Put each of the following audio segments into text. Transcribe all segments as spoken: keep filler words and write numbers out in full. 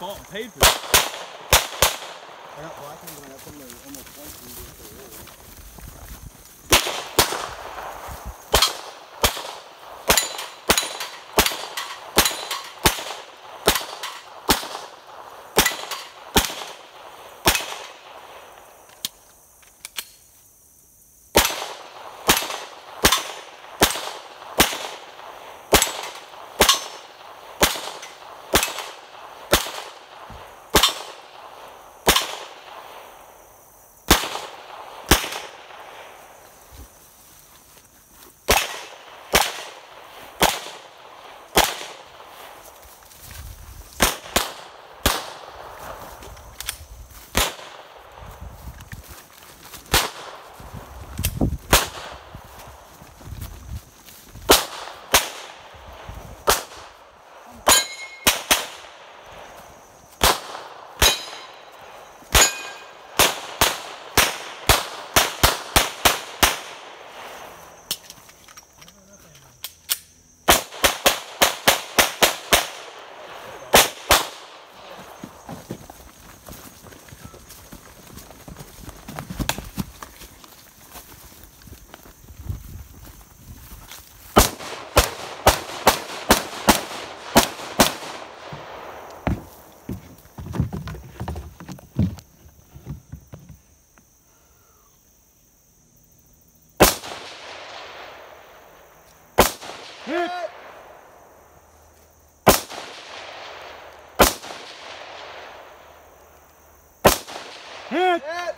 bought and paid for this. I got black ones and I got some that are almost white ones for a roll. Hit! Hit! Hit!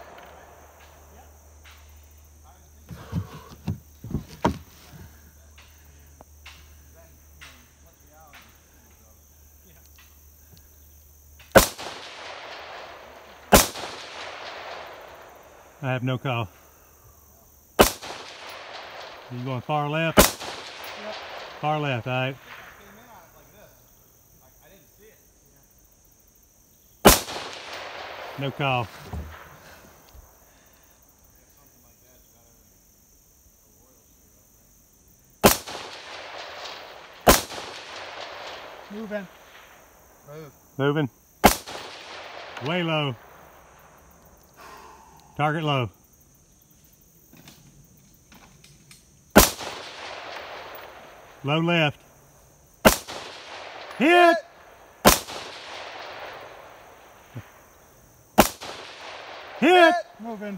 I have no call. You going far left? Yep. Far left, all right. No call. Moving. Move. Moving. Way low. Target low. Low left. Hit! Hit! Moving.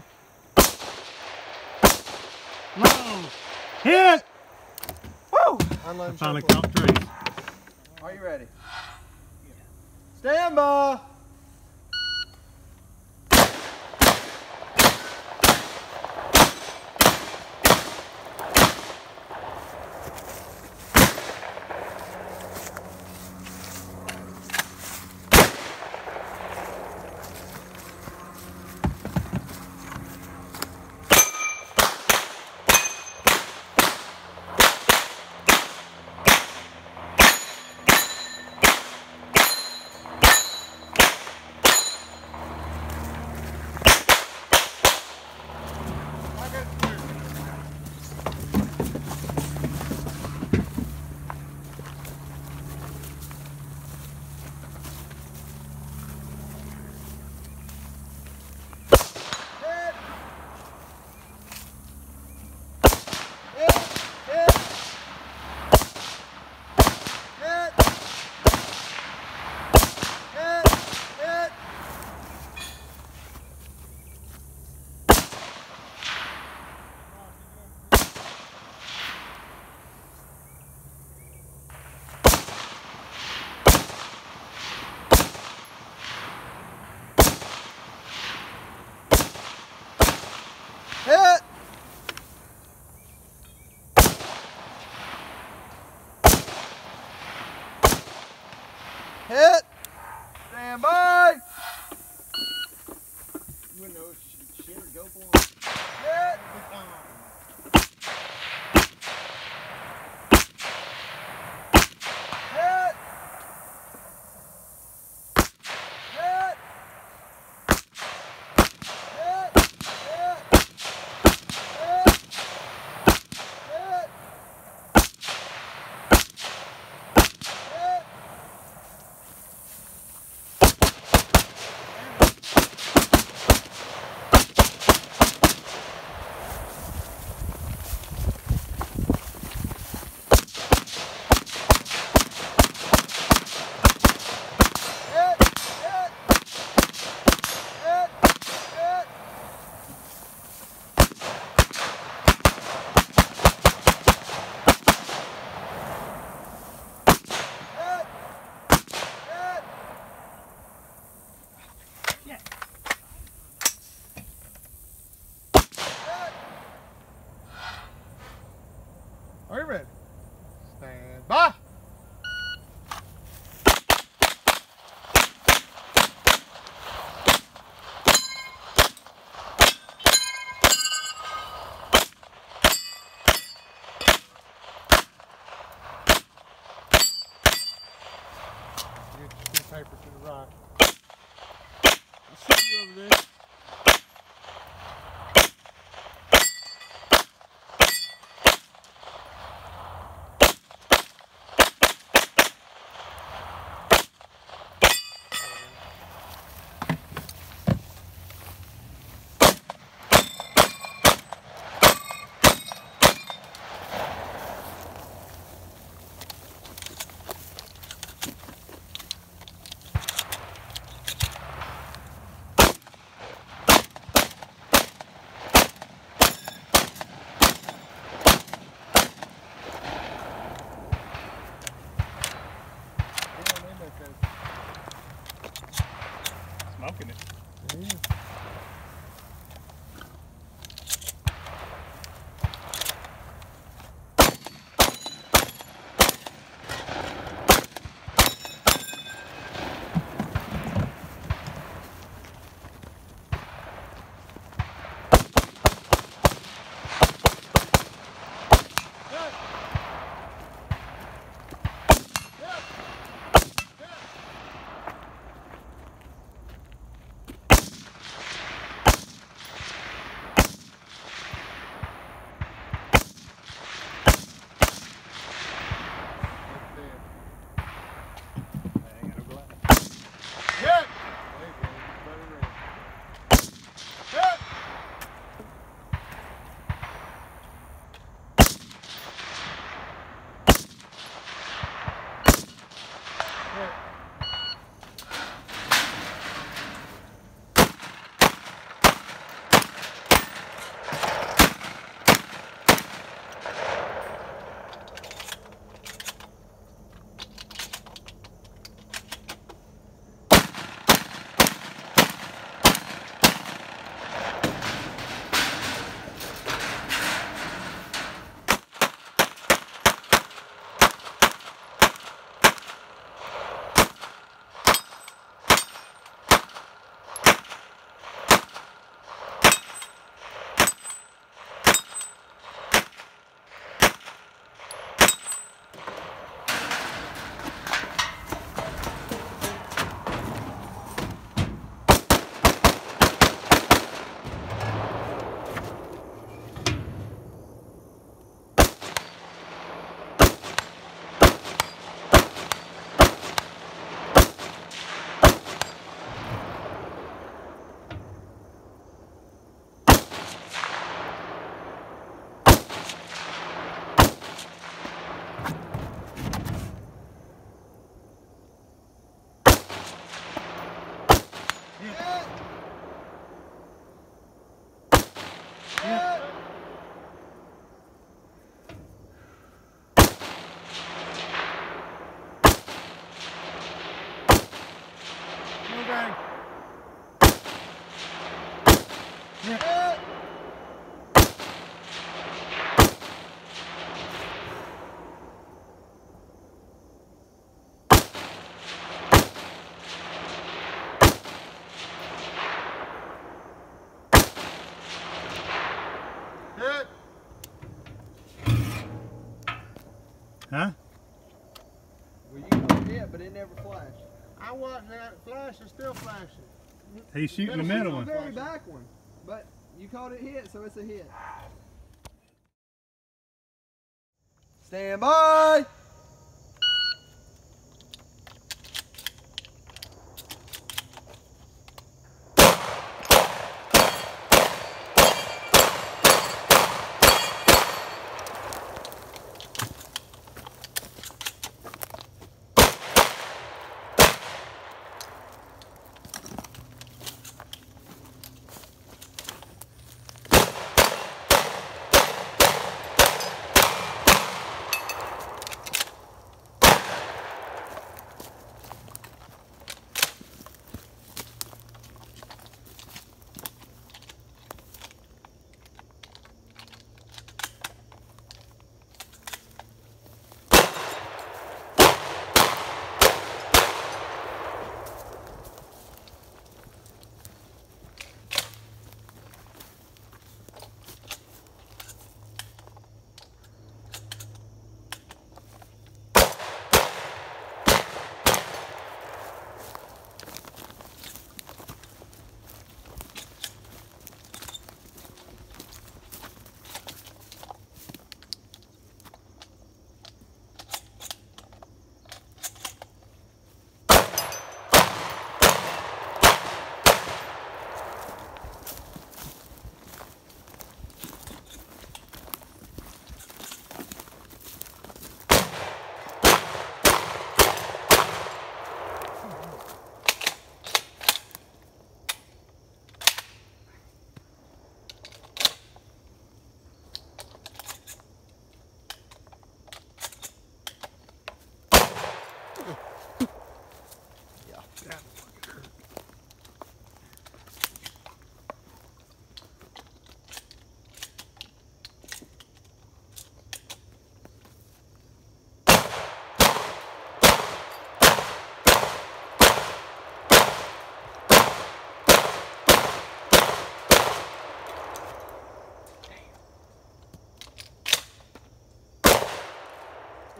Low. Hit! Woo! I Unload finally circle. caught trees. Are you ready? Stand by! Hit! Hit! Stand by! You wouldn't know if shit or go for him. Hit! Hit! Hit! paper to the right. I'll see you over there. Smoking it. It is. Huh? Well, you caught it, but it never flashed. I watched that flash, it's still flashing. He's shooting the middle The one. very back one, but you caught it hit, so it's a hit. Stand by.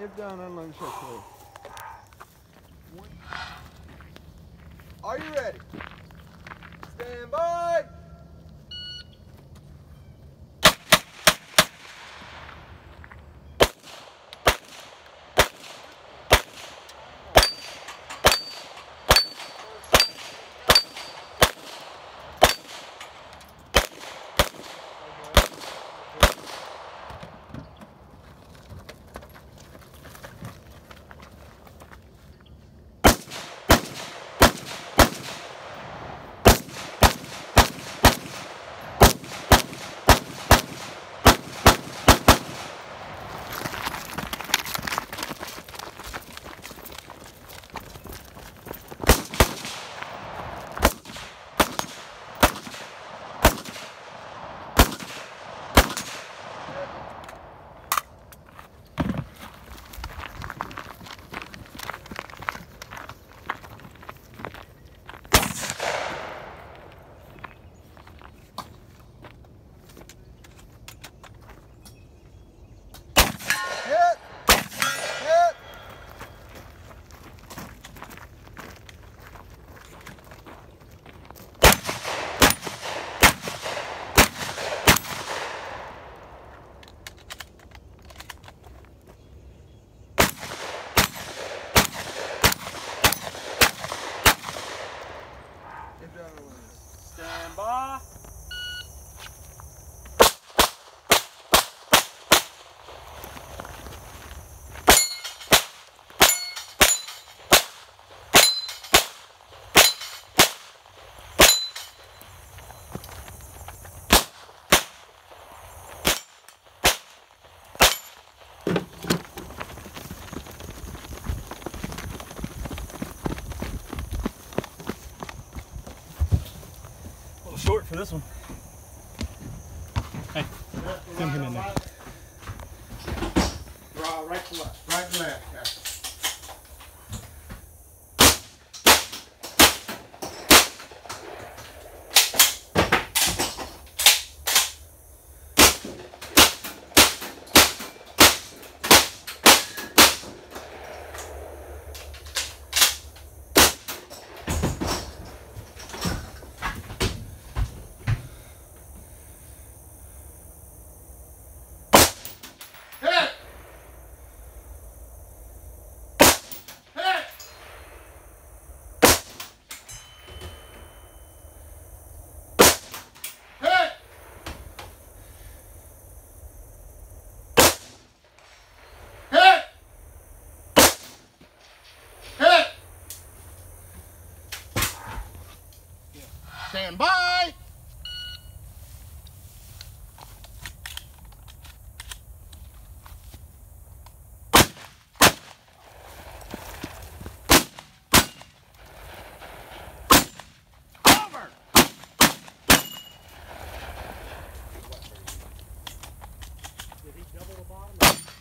If done, unload the shot clear. Are you ready? Stand by! Stand by. Short for this one. Hey, come him in there. Right, right to left. Right to left. Okay. Stand by. Over. Did he double the bottom?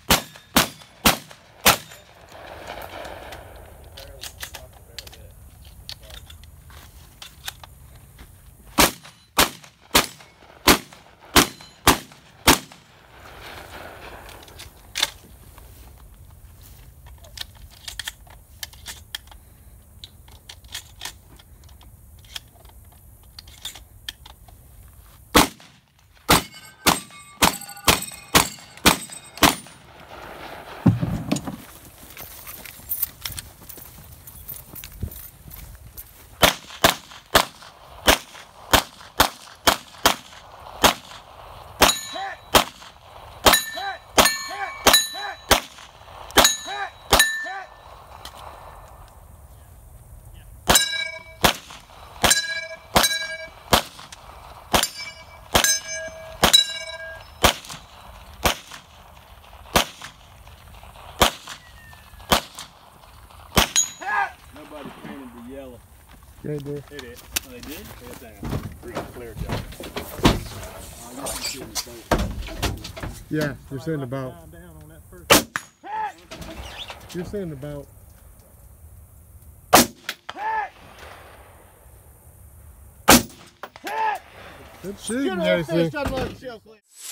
Nobody painted the yellow. They did. They did. Oh, they did? Yes, damn. Green clear job. Yeah, you're saying about. You're saying about. Good shooting, J C.